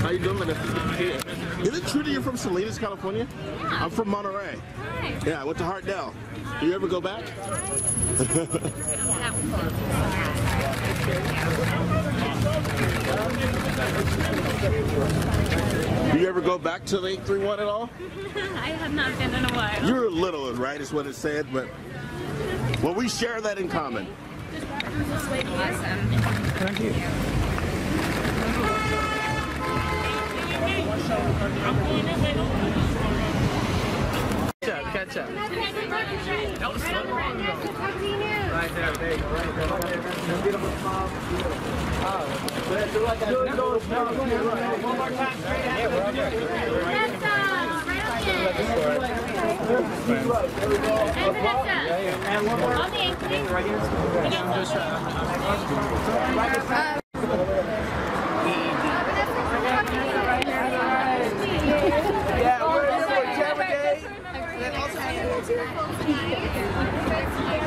How you doing, Vanessa? Is it true that you're from Salinas, California? Yeah. I'm from Monterey. Hi. Yeah, I went to Hartdell. Do you ever go back? Do you ever go back to the 831 at all? I have not been in a while. You're little, right, is what it said, but well, we share that in common. Awesome. Thank you. Catch up. Right there, there you go. Right there. Beautiful smile. One more time, straight ahead. And one more. On the 8th, please. Right here. Yeah, we're here for Jabba Day.